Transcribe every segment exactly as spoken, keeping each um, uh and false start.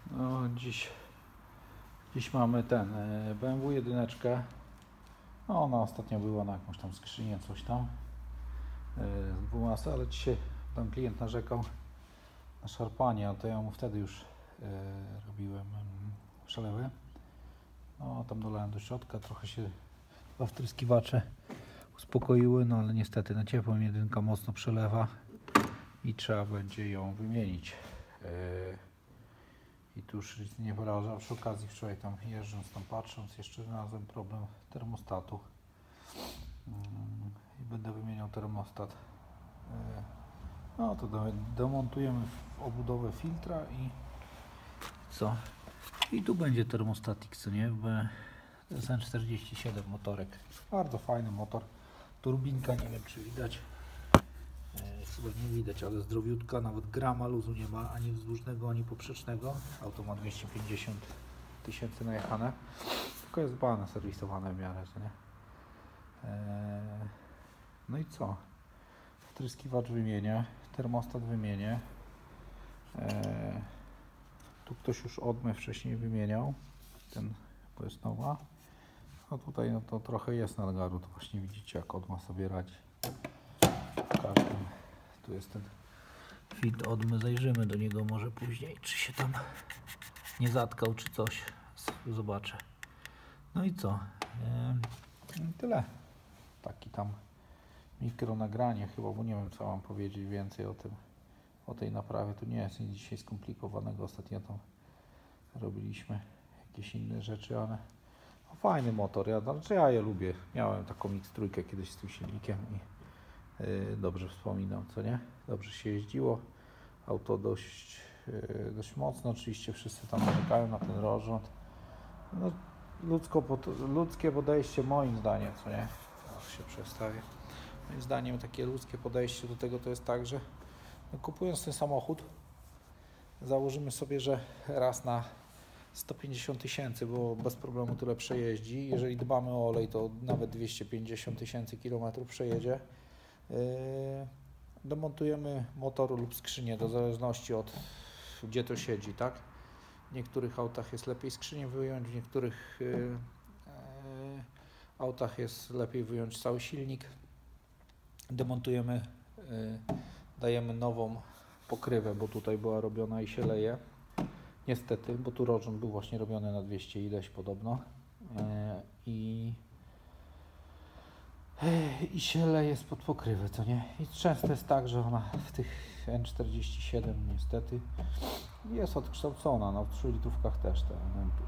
No, dziś, dziś mamy ten B M W jedyneczkę. No, ona ostatnio była na jakąś tam skrzynię, coś tam z dwoma, ale dzisiaj tam klient narzekał na szarpanie, a to ja mu wtedy już e, robiłem przelewy. No, tam dolałem do środka, trochę się dwa wtryskiwacze uspokoiły, no ale niestety na ciepłą jedynka mocno przelewa i trzeba będzie ją wymienić. E, I tu już nie poraża. Przy okazji wczoraj tam jeżdżąc, tam patrząc, jeszcze znalazłem problem termostatu. I będę wymieniał termostat. No to demontujemy obudowę filtra i co? I tu będzie termostatik, co nie? To jest N czterdzieści siedem motorek. Bardzo fajny motor. Turbinka, nie wiem czy widać. Chyba nie widać, ale zdrowiutka, nawet grama luzu nie ma, ani wzdłużnego, ani poprzecznego. Auto ma dwieście pięćdziesiąt tysięcy najechane. Tylko jest dbane, serwisowane w miarę, co nie? Eee, no i co? Wtryskiwacz wymienię, termostat wymienię. Eee, tu ktoś już odmę wcześniej wymieniał. Ten, bo jest nowa. A tutaj no to trochę jest nadgaru, to właśnie widzicie jak odma sobie radzi. W każdym. Tu jest ten filtr odmy, zajrzymy do niego może później, czy się tam nie zatkał, czy coś. Zobaczę. No i co? Eee, tyle. Taki tam mikro nagranie chyba, bo nie wiem co mam powiedzieć więcej o tym, o tej naprawie. Tu nie jest nic dzisiaj skomplikowanego. Ostatnio tam robiliśmy jakieś inne rzeczy, ale no, fajny motor. Ja, znaczy ja je lubię. Miałem taką X trzy kiedyś z tym silnikiem i Yy, dobrze wspominam, co nie? Dobrze się jeździło. Auto dość, yy, dość mocno. Oczywiście wszyscy tam narzekają na ten rozrząd. No, ludzko, ludzkie podejście moim zdaniem, co nie? Aż się przestawię. Moim zdaniem takie ludzkie podejście do tego to jest tak, że no, kupując ten samochód założymy sobie, że raz na sto pięćdziesiąt tysięcy, bo bez problemu tyle przejeździ. Jeżeli dbamy o olej, to nawet dwieście pięćdziesiąt tysięcy kilometrów przejedzie. Demontujemy motor lub skrzynię, do zależności od gdzie to siedzi, tak? W niektórych autach jest lepiej skrzynię wyjąć, w niektórych yy, autach jest lepiej wyjąć cały silnik. Demontujemy, yy, dajemy nową pokrywę, bo tutaj była robiona i się leje. Niestety, bo tu rozrząd był właśnie robiony na dwieście ileś podobno. Yy, I i się leje spod pokrywy, co nie? I często jest tak, że ona w tych N czterdzieści siedem niestety jest odkształcona, no w trzylitrówkach też te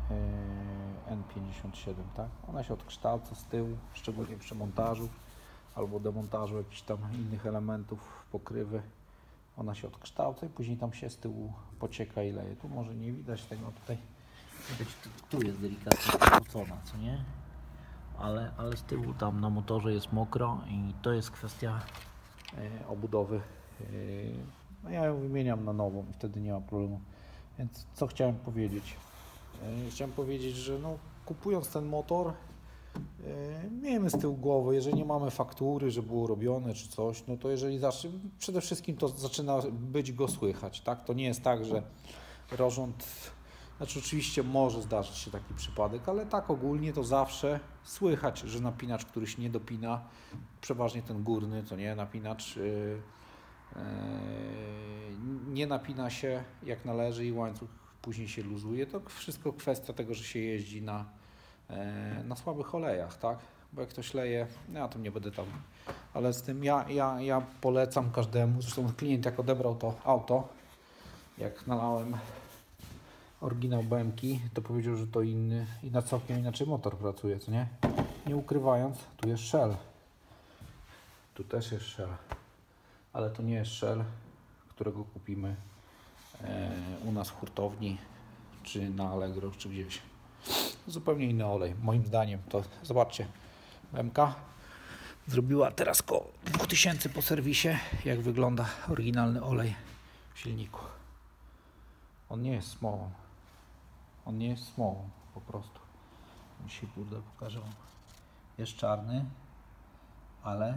N pięćdziesiąt siedem, tak? Ona się odkształca z tyłu, szczególnie przy montażu albo demontażu jakichś tam innych elementów pokrywy. Ona się odkształca i później tam się z tyłu pocieka i leje. Tu może nie widać tego, tutaj widać, tu jest delikatnie odkształcona, co nie? Ale, ale z tyłu tam na motorze jest mokro i to jest kwestia e, obudowy. E, no ja ją wymieniam na nową i wtedy nie ma problemu. Więc co chciałem powiedzieć? E, chciałem powiedzieć, że no, kupując ten motor e, miejmy z tyłu głowy, jeżeli nie mamy faktury, że było robione czy coś, no to jeżeli zacznie, przede wszystkim to zaczyna być go słychać, tak? To nie jest tak, że rozrząd. Znaczy oczywiście może zdarzyć się taki przypadek, ale tak ogólnie to zawsze słychać, że napinacz, który się nie dopina, przeważnie ten górny, co nie, napinacz yy, yy, nie napina się jak należy i łańcuch później się luzuje. To wszystko kwestia tego, że się jeździ na, yy, na słabych olejach, tak? Bo jak ktoś leje, ja tym nie będę tam, ale z tym ja, ja, ja polecam każdemu, zresztą klient jak odebrał to auto, jak nalałem oryginał B M ki, to powiedział, że to inny i na całkiem inaczej motor pracuje, co nie? Nie ukrywając, tu jest Shell. Tu też jest Shell. Ale to nie jest Shell, którego kupimy e, u nas w hurtowni, czy na Allegro, czy gdzieś. Zupełnie inny olej. Moim zdaniem to, zobaczcie, B M ka zrobiła teraz koło dwa tysiące po serwisie, jak wygląda oryginalny olej w silniku. On nie jest smołą. On nie jest smołą, po prostu. Dzisiaj kurde pokażę wam. Jest czarny, ale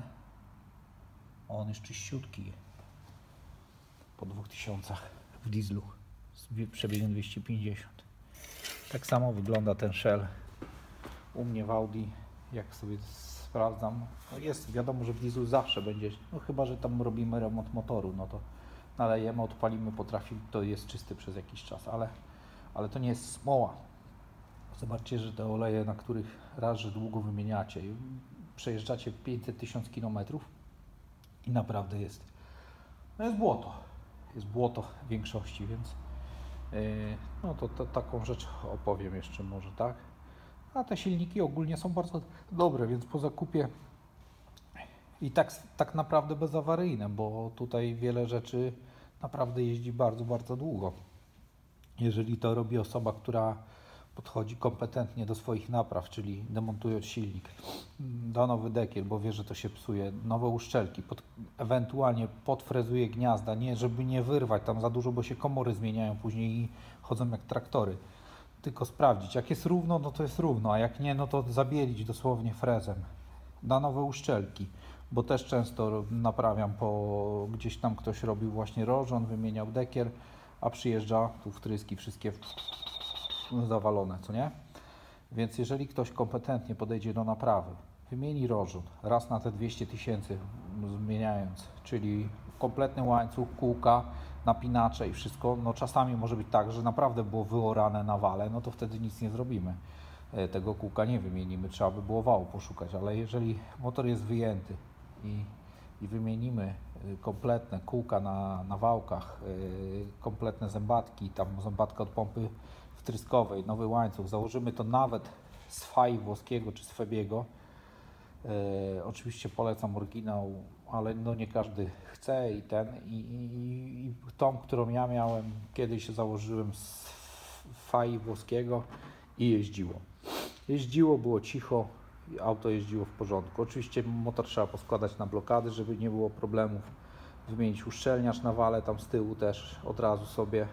on jest czyściutki po dwóch tysiącach w dieslu. z przebiegiem dwieście pięćdziesiąt. Tak samo wygląda ten Shell u mnie w Audi, jak sobie sprawdzam. No jest, wiadomo, że w dieslu zawsze będzie, no chyba że tam robimy remont motoru, no to nalejemy, odpalimy, potrafi, to jest czysty przez jakiś czas, ale, ale to nie jest smoła. Zobaczcie, że te oleje, na których raz, że długo wymieniacie, przejeżdżacie pięćset tysięcy kilometrów i naprawdę jest, no jest błoto, jest błoto w większości, więc yy, no to, to taką rzecz opowiem jeszcze może, tak? A te silniki ogólnie są bardzo dobre, więc po zakupie i tak, tak naprawdę bezawaryjne, bo tutaj wiele rzeczy naprawdę jeździ bardzo, bardzo długo. Jeżeli to robi osoba, która podchodzi kompetentnie do swoich napraw, czyli demontując silnik, da nowy dekiel, bo wie, że to się psuje, nowe uszczelki, pod, ewentualnie podfrezuje gniazda, nie, żeby nie wyrwać tam za dużo, bo się komory zmieniają później i chodzą jak traktory. Tylko sprawdzić, jak jest równo, no to jest równo, a jak nie, no to zabielić dosłownie frezem. Da nowe uszczelki, bo też często naprawiam, po gdzieś tam ktoś robił właśnie rozrząd, wymieniał dekiel, a przyjeżdża, tu wtryski wszystkie zawalone, co nie? Więc jeżeli ktoś kompetentnie podejdzie do naprawy, wymieni rozrząd raz na te dwieście tysięcy zmieniając, czyli kompletny łańcuch, kółka, napinacze i wszystko, no czasami może być tak, że naprawdę było wyorane na wale, no to wtedy nic nie zrobimy. Tego kółka nie wymienimy, trzeba by było wału poszukać, ale jeżeli motor jest wyjęty i, i wymienimy kompletne kółka na, na wałkach, yy, kompletne zębatki, tam zębatka od pompy wtryskowej, nowy łańcuch, założymy to nawet z F A I włoskiego czy z Febiego. Yy, oczywiście polecam oryginał, ale no nie każdy chce i ten i, i, i tą, którą ja miałem, kiedyś założyłem z F A I włoskiego i jeździło. Jeździło, było cicho, auto jeździło w porządku. Oczywiście motor trzeba poskładać na blokady, żeby nie było problemów. Wymienić uszczelniacz na wale, tam z tyłu też od razu sobie.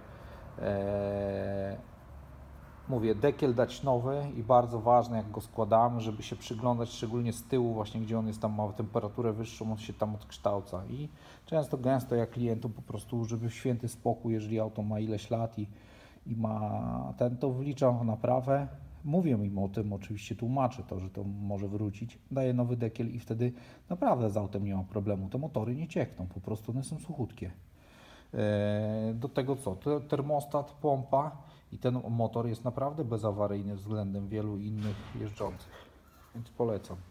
Eee, mówię, dekiel dać nowy i bardzo ważne, jak go składamy, żeby się przyglądać, szczególnie z tyłu właśnie, gdzie on jest, tam ma temperaturę wyższą, on się tam odkształca i często, gęsto ja klientom po prostu, żeby w święty spokój, jeżeli auto ma ileś lat i, i ma ten, to wliczam w naprawę. Mówię im o tym, oczywiście tłumaczę to, że to może wrócić, daję nowy dekiel i wtedy naprawdę z autem nie ma problemu. Te motory nie ciekną, po prostu one są suchutkie. Do tego co? Termostat, pompa i ten motor jest naprawdę bezawaryjny względem wielu innych jeżdżących, więc polecam.